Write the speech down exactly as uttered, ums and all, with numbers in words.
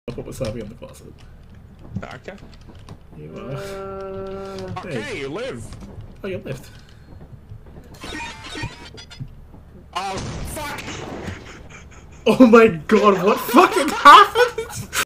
what we're serving on the closet. Okay. You are. Uh, okay, hey. You live. Oh, you lived. Oh, fuck! Oh my god, what fucking happened?